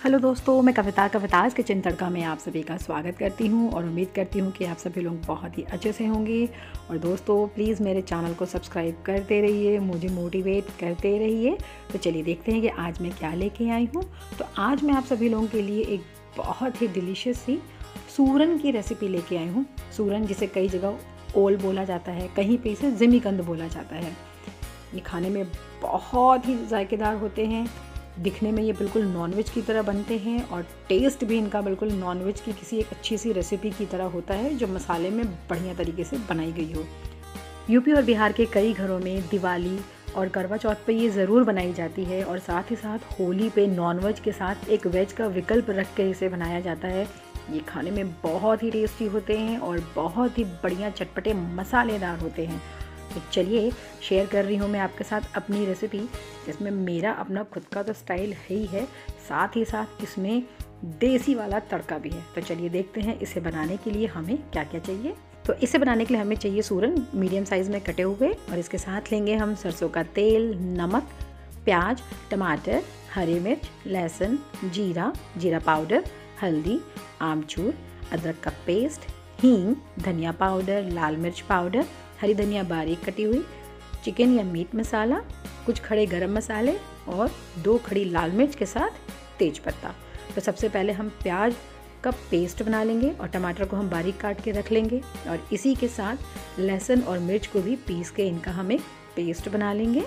Hello दोस्तों, मैं Kavita's kitchen तड़का में आप सभी का स्वागत करती हूं और उम्मीद करती हूं कि आप सभी लोग बहुत ही अच्छे से होंगे। और दोस्तों प्लीज़ मेरे चैनल को सब्सक्राइब करते रहिए, मुझे मोटिवेट करते रहिए। तो चलिए देखते हैं कि आज मैं क्या लेके आई हूं। तो आज मैं आप सभी लोगों के लिए एक बहुत ही डिलीशियस सी सूरन की रेसिपी लेके आई हूँ। सूरन जिसे कई जगह ओल बोला जाता है, कहीं पे इसे जिमीकंद बोला जाता है। ये खाने में बहुत ही जायकेदार होते हैं, दिखने में ये बिल्कुल नॉनवेज की तरह बनते हैं और टेस्ट भी इनका बिल्कुल नॉनवेज की किसी एक अच्छी सी रेसिपी की तरह होता है जो मसाले में बढ़िया तरीके से बनाई गई हो। यूपी और बिहार के कई घरों में दिवाली और करवा चौथ पे ये ज़रूर बनाई जाती है और साथ ही साथ होली पे नॉनवेज के साथ एक वेज का विकल्प रख के इसे बनाया जाता है। ये खाने में बहुत ही टेस्टी होते हैं और बहुत ही बढ़िया चटपटे मसालेदार होते हैं। तो चलिए शेयर कर रही हूँ मैं आपके साथ अपनी रेसिपी, जिसमें मेरा अपना खुद का तो स्टाइल है ही है, साथ ही साथ इसमें देसी वाला तड़का भी है। तो चलिए देखते हैं इसे बनाने के लिए हमें क्या क्या चाहिए। तो इसे बनाने के लिए हमें चाहिए सूरन मीडियम साइज़ में कटे हुए, और इसके साथ लेंगे हम सरसों का तेल, नमक, प्याज, टमाटर, हरी मिर्च, लहसुन, जीरा पाउडर, हल्दी, आमचूर, अदरक का पेस्ट, हींग, धनिया पाउडर, लाल मिर्च पाउडर, हरी धनिया बारीक कटी हुई, चिकन या मीट मसाला, कुछ खड़े गरम मसाले और 2 खड़ी लाल मिर्च के साथ तेज पत्ता। तो सबसे पहले हम प्याज का पेस्ट बना लेंगे और टमाटर को हम बारीक काट के रख लेंगे, और इसी के साथ लहसुन और मिर्च को भी पीस के इनका हम एक पेस्ट बना लेंगे।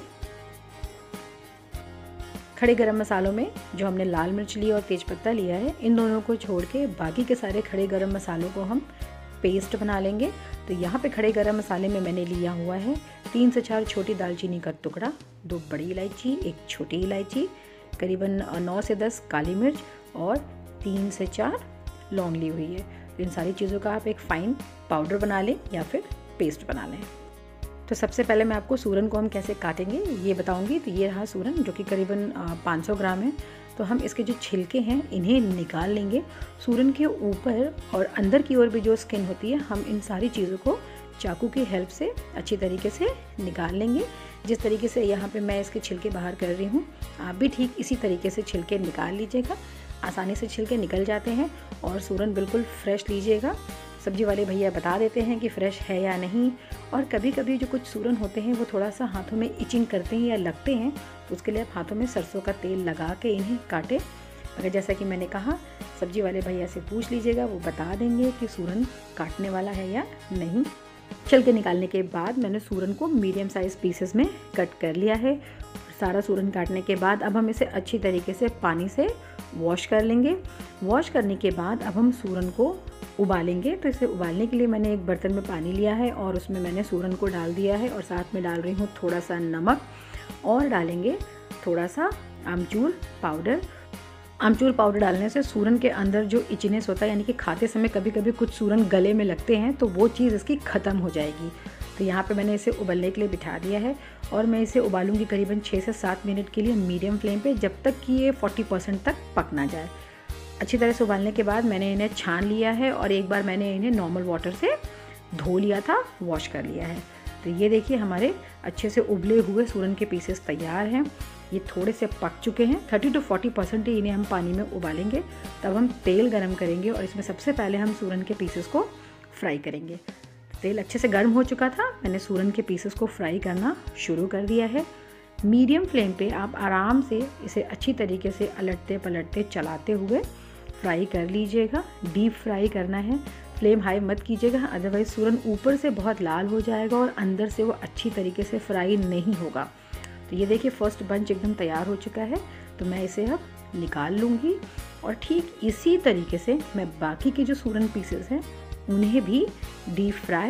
खड़े गरम मसालों में जो हमने लाल मिर्च ली और तेज पत्ता लिया है, इन दोनों को छोड़ के बाकी के सारे खड़े गरम मसालों को हम पेस्ट बना लेंगे। तो यहाँ पे खड़े गरम मसाले में मैंने लिया हुआ है 3 से 4 छोटी दालचीनी का टुकड़ा, 2 बड़ी इलायची, 1 छोटी इलायची, करीबन 9 से 10 काली मिर्च और 3 से 4 लौंग ली हुई है। तो इन सारी चीज़ों का आप एक फ़ाइन पाउडर बना लें या फिर पेस्ट बना लें। तो सबसे पहले मैं आपको सूरन को हम कैसे काटेंगे ये बताऊंगी। तो ये रहा सूरन, जो कि करीबन 500 ग्राम है। तो हम इसके जो छिलके हैं इन्हें निकाल लेंगे। सूरन के ऊपर और अंदर की ओर भी जो स्किन होती है, हम इन सारी चीज़ों को चाकू की हेल्प से अच्छी तरीके से निकाल लेंगे। जिस तरीके से यहाँ पे मैं इसके छिलके बाहर कर रही हूँ, आप भी ठीक इसी तरीके से छिलके निकाल लीजिएगा। आसानी से छिलके निकल जाते हैं और सूरन बिल्कुल फ्रेश लीजिएगा। सब्जी वाले भैया बता देते हैं कि फ़्रेश है या नहीं, और कभी कभी जो कुछ सूरन होते हैं वो थोड़ा सा हाथों में इचिंग करते हैं या लगते हैं, तो उसके लिए आप हाथों में सरसों का तेल लगा के इन्हें काटें। अगर जैसा कि मैंने कहा, सब्जी वाले भैया से पूछ लीजिएगा, वो बता देंगे कि सूरन काटने वाला है या नहीं। छिलके निकालने के बाद मैंने सूरन को मीडियम साइज़ पीसेस में कट कर लिया है। सारा सूरन काटने के बाद अब हम इसे अच्छी तरीके से पानी से वॉश कर लेंगे। वॉश करने के बाद अब हम सूरन को उबालेंगे। तो इसे उबालने के लिए मैंने एक बर्तन में पानी लिया है और उसमें मैंने सूरन को डाल दिया है, और साथ में डाल रही हूँ थोड़ा सा नमक और डालेंगे थोड़ा सा आमचूर पाउडर। आमचूर पाउडर डालने से सूरन के अंदर जो इचनेस होता है, यानी कि खाते समय कभी कभी कुछ सूरन गले में लगते हैं, तो वो चीज़ इसकी ख़त्म हो जाएगी। तो यहाँ पे मैंने इसे उबलने के लिए बिठा दिया है और मैं इसे उबालूंगी करीबन 6 से 7 मिनट के लिए मीडियम फ्लेम पे, जब तक कि ये 40% तक पक ना जाए। अच्छी तरह से उबालने के बाद मैंने इन्हें छान लिया है और एक बार मैंने इन्हें नॉर्मल वाटर से धो लिया था, वॉश कर लिया है। तो ये देखिए हमारे अच्छे से उबले हुए सूरन के पीसेस तैयार हैं। ये थोड़े से पक चुके हैं। 30 to 40% ही इन्हें हम पानी में उबालेंगे। तब हम तेल गरम करेंगे और इसमें सबसे पहले हम सूरन के पीसेस को फ्राई करेंगे। तेल अच्छे से गर्म हो चुका था, मैंने सूरन के पीसेस को फ्राई करना शुरू कर दिया है। मीडियम फ्लेम पे आप आराम से इसे अच्छी तरीके से अलटते पलटते चलाते हुए फ्राई कर लीजिएगा। डीप फ्राई करना है, फ्लेम हाई मत कीजिएगा, अदरवाइज़ सूरन ऊपर से बहुत लाल हो जाएगा और अंदर से वो अच्छी तरीके से फ्राई नहीं होगा। तो ये देखिए फर्स्ट बंच एकदम तैयार हो चुका है। तो मैं इसे अब निकाल लूँगी और ठीक इसी तरीके से मैं बाकी के जो सूरन पीसेस हैं उन्हें भी डीप फ्राई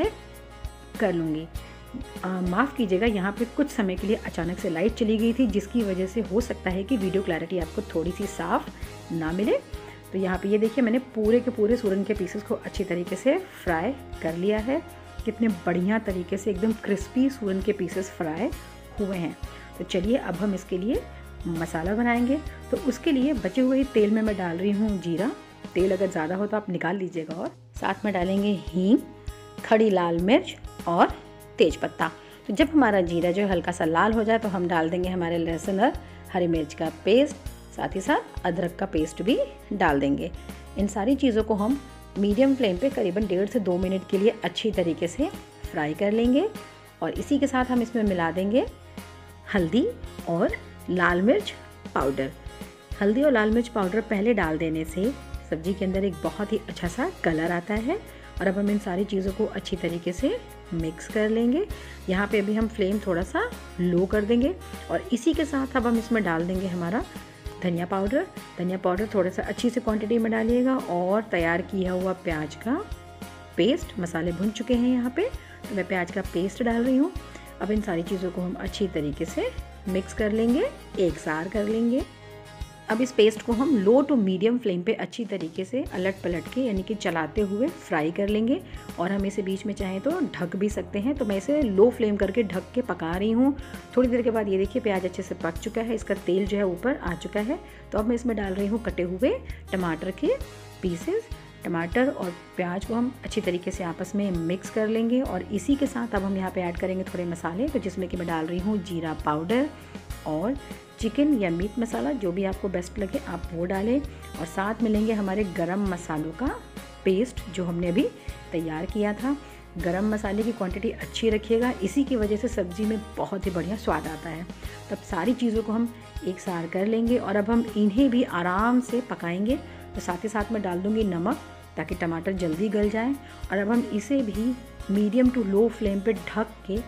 कर लूँगी। माफ़ कीजिएगा, यहाँ पे कुछ समय के लिए अचानक से लाइट चली गई थी, जिसकी वजह से हो सकता है कि वीडियो क्लैरिटी आपको थोड़ी सी साफ ना मिले। तो यहाँ पे ये देखिए मैंने पूरे के पूरे सूरन के पीसेस को अच्छी तरीके से फ्राई कर लिया है। कितने बढ़िया तरीके से एकदम क्रिस्पी सूरन के पीसेस फ्राई हुए हैं। तो चलिए अब हम इसके लिए मसाला बनाएंगे। तो उसके लिए बचे हुए तेल में मैं डाल रही हूँ जीरा। तेल अगर ज़्यादा हो तो आप निकाल लीजिएगा। और साथ में डालेंगे हींग, खड़ी लाल मिर्च और तेज पत्ता। तो जब हमारा जीरा जो हल्का सा लाल हो जाए तो हम डाल देंगे हमारे लहसुन और हरी मिर्च का पेस्ट। साथ ही साथ अदरक का पेस्ट भी डाल देंगे। इन सारी चीज़ों को हम मीडियम फ्लेम पे करीबन 1.5 से 2 मिनट के लिए अच्छी तरीके से फ्राई कर लेंगे। और इसी के साथ हम इसमें मिला देंगे हल्दी और लाल मिर्च पाउडर। हल्दी और लाल मिर्च पाउडर पहले डाल देने से सब्ज़ी के अंदर एक बहुत ही अच्छा सा कलर आता है। और अब हम इन सारी चीज़ों को अच्छी तरीके से मिक्स कर लेंगे। यहाँ पे अभी हम फ्लेम थोड़ा सा लो कर देंगे और इसी के साथ अब हम इसमें डाल देंगे हमारा धनिया पाउडर। धनिया पाउडर थोड़ा सा अच्छी सी क्वांटिटी में डालिएगा और तैयार किया हुआ प्याज का पेस्ट। मसाले भुन चुके हैं यहाँ पे, तो मैं प्याज का पेस्ट डाल रही हूँ। अब इन सारी चीज़ों को हम अच्छी तरीके से मिक्स कर लेंगे, एक सार कर लेंगे। अब इस पेस्ट को हम लो टू मीडियम फ्लेम पे अच्छी तरीके से अलट पलट के यानी कि चलाते हुए फ्राई कर लेंगे। और हम इसे बीच में चाहें तो ढक भी सकते हैं, तो मैं इसे लो फ्लेम करके ढक के पका रही हूँ। थोड़ी देर के बाद ये देखिए प्याज अच्छे से पक चुका है, इसका तेल जो है ऊपर आ चुका है। तो अब मैं इसमें डाल रही हूँ कटे हुए टमाटर के पीसेस। टमाटर और प्याज को हम अच्छी तरीके से आपस में मिक्स कर लेंगे। और इसी के साथ अब हम यहाँ पे ऐड करेंगे थोड़े मसाले, तो जिसमें कि मैं डाल रही हूँ जीरा पाउडर और चिकन या मीट मसाला, जो भी आपको बेस्ट लगे आप वो डालें। और साथ में लेंगे हमारे गरम मसालों का पेस्ट जो हमने अभी तैयार किया था। गरम मसाले की क्वांटिटी अच्छी रखिएगा, इसी की वजह से सब्ज़ी में बहुत ही बढ़िया स्वाद आता है। तब सारी चीज़ों को हम एक सार कर लेंगे और अब हम इन्हें भी आराम से पकाएंगे। तो साथ ही साथ मैं डाल दूँगी नमक ताकि टमाटर जल्दी गल जाएँ। और अब हम इसे भी मीडियम टू लो फ्लेम पे ढक के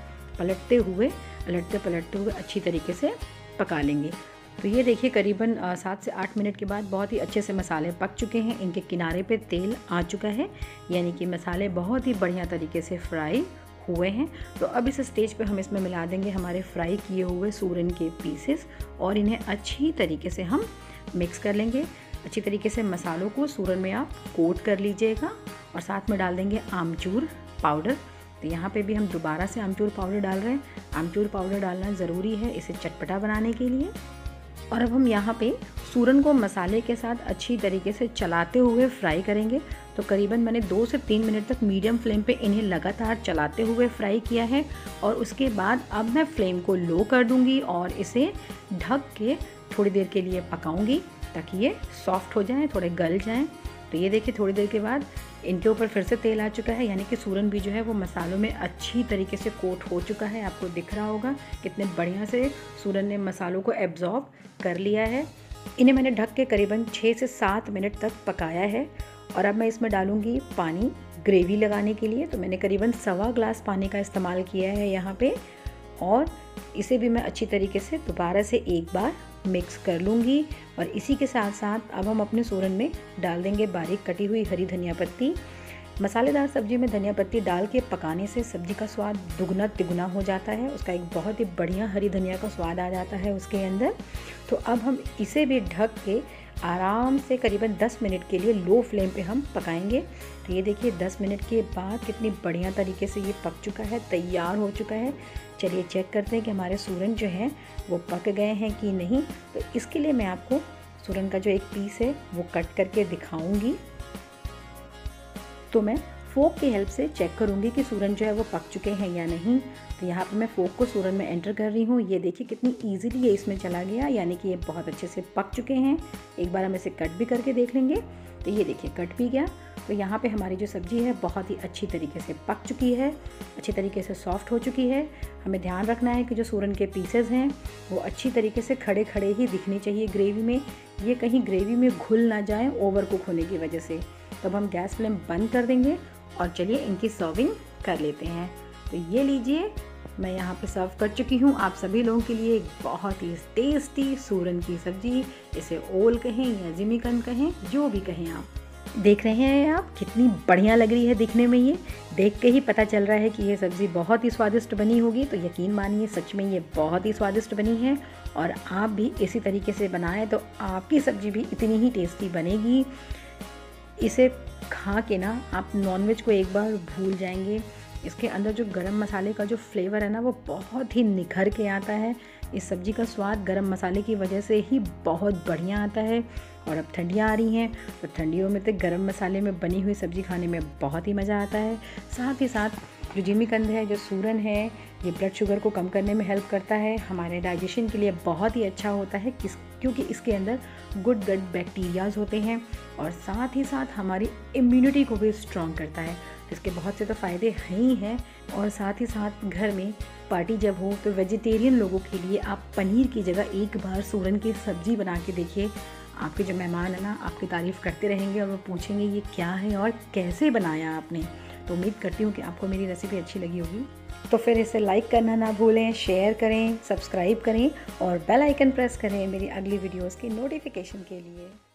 पलटते पलटते हुए अच्छी तरीके से पका लेंगे। तो ये देखिए करीबन 7 से 8 मिनट के बाद बहुत ही अच्छे से मसाले पक चुके हैं, इनके किनारे पे तेल आ चुका है, यानी कि मसाले बहुत ही बढ़िया तरीके से फ्राई हुए हैं। तो अब इस स्टेज पे हम इसमें मिला देंगे हमारे फ्राई किए हुए सूरन के पीसेस और इन्हें अच्छी तरीके से हम मिक्स कर लेंगे। अच्छी तरीके से मसालों को सूरन में आप कोट कर लीजिएगा और साथ में डाल देंगे आमचूर पाउडर। तो यहाँ पे भी हम दोबारा से आमचूर पाउडर डाल रहे हैं। आमचूर पाउडर डालना ज़रूरी है इसे चटपटा बनाने के लिए। और अब हम यहाँ पे सूरन को मसाले के साथ अच्छी तरीके से चलाते हुए फ्राई करेंगे। तो करीबन मैंने 2 से 3 मिनट तक मीडियम फ्लेम पे इन्हें लगातार चलाते हुए फ्राई किया है। और उसके बाद अब मैं फ्लेम को लो कर दूँगी और इसे ढक के थोड़ी देर के लिए पकाऊँगी ताकि ये सॉफ्ट हो जाएँ, थोड़े गल जाएँ। तो ये देखिए थोड़ी देर के बाद इनके ऊपर फिर से तेल आ चुका है, यानी कि सूरन भी जो है वो मसालों में अच्छी तरीके से कोट हो चुका है। आपको दिख रहा होगा कितने बढ़िया से सूरन ने मसालों को एब्जॉर्ब कर लिया है। इन्हें मैंने ढक के करीबन 6 से 7 मिनट तक पकाया है। और अब मैं इसमें डालूँगी पानी ग्रेवी लगाने के लिए। तो मैंने करीबन 1.25 गिलास पानी का इस्तेमाल किया है यहाँ पे। और इसे भी मैं अच्छी तरीके से दोबारा से एक बार मिक्स कर लूँगी। और इसी के साथ साथ अब हम अपने सूरन में डाल देंगे बारीक कटी हुई हरी धनिया पत्ती। मसालेदार सब्जी में धनिया पत्ती डाल के पकाने से सब्जी का स्वाद दुगना तिगुना हो जाता है, उसका एक बहुत ही बढ़िया हरी धनिया का स्वाद आ जाता है उसके अंदर। तो अब हम इसे भी ढक के आराम से करीबन 10 मिनट के लिए लो फ्लेम पे हम पकाएंगे। तो ये देखिए 10 मिनट के बाद कितनी बढ़िया तरीके से ये पक चुका है, तैयार हो चुका है। चलिए चेक करते हैं कि हमारे सूरन जो हैं वो पक गए हैं कि नहीं। तो इसके लिए मैं आपको सूरन का जो एक पीस है वो कट करके दिखाऊंगी। तो मैं फोक की हेल्प से चेक करूंगी कि सूरन जो है वो पक चुके हैं या नहीं। तो यहाँ पे मैं फोक को सूरन में एंटर कर रही हूँ। ये देखिए कितनी इजीली ये इसमें चला गया, यानी कि ये बहुत अच्छे से पक चुके हैं। एक बार हम इसे कट भी करके देख लेंगे। तो ये देखिए कट भी गया। तो यहाँ पे हमारी जो सब्ज़ी है बहुत ही अच्छी तरीके से पक चुकी है, अच्छी तरीके से सॉफ्ट हो चुकी है। हमें ध्यान रखना है कि जो सूरन के पीसेस हैं वो अच्छी तरीके से खड़े खड़े ही दिखने चाहिए ग्रेवी में, ये कहीं ग्रेवी में घुल ना जाए ओवर कुक होने की वजह से। तब हम गैस फ्लेम बंद कर देंगे और चलिए इनकी सर्विंग कर लेते हैं। तो ये लीजिए मैं यहाँ पे सर्व कर चुकी हूँ आप सभी लोगों के लिए एक बहुत ही टेस्टी सूरन की सब्ज़ी। इसे ओल कहें या जिमीकंद कहें, जो भी कहें आप। देख रहे हैं आप कितनी बढ़िया लग रही है दिखने में। ये देख के ही पता चल रहा है कि ये सब्ज़ी बहुत ही स्वादिष्ट बनी होगी। तो यकीन मानिए सच में ये बहुत ही स्वादिष्ट बनी है। और आप भी इसी तरीके से बनाएं तो आपकी सब्ज़ी भी इतनी ही टेस्टी बनेगी। इसे खा के ना आप नॉनवेज को एक बार भूल जाएंगे। इसके अंदर जो गरम मसाले का जो फ्लेवर है ना वो बहुत ही निखर के आता है। इस सब्ज़ी का स्वाद गरम मसाले की वजह से ही बहुत बढ़िया आता है। और अब ठंडियाँ आ रही हैं तो ठंडियों में तो गरम मसाले में बनी हुई सब्ज़ी खाने में बहुत ही मज़ा आता है। साथ ही साथ जो जिमीकंद है, जो सूरन है, ये ब्लड शुगर को कम करने में हेल्प करता है, हमारे डाइजेशन के लिए बहुत ही अच्छा होता है। क्योंकि इसके अंदर गुड गट बैक्टीरियाज होते हैं और साथ ही साथ हमारी इम्यूनिटी को भी स्ट्रॉन्ग करता है। इसके बहुत से तो फ़ायदे हैं ही हैं। और साथ ही साथ घर में पार्टी जब हो तो वेजिटेरियन लोगों के लिए आप पनीर की जगह एक बार सूरन की सब्ज़ी बना के देखिए। आपके जो मेहमान हैं ना आपकी तारीफ़ करते रहेंगे और वो पूछेंगे ये क्या है और कैसे बनाया आपने। तो उम्मीद करती हूँ कि आपको मेरी रेसिपी अच्छी लगी होगी। तो फिर इसे लाइक करना ना भूलें, शेयर करें, सब्सक्राइब करें और बेल आइकन प्रेस करें मेरी अगली वीडियोस की नोटिफिकेशन के लिए।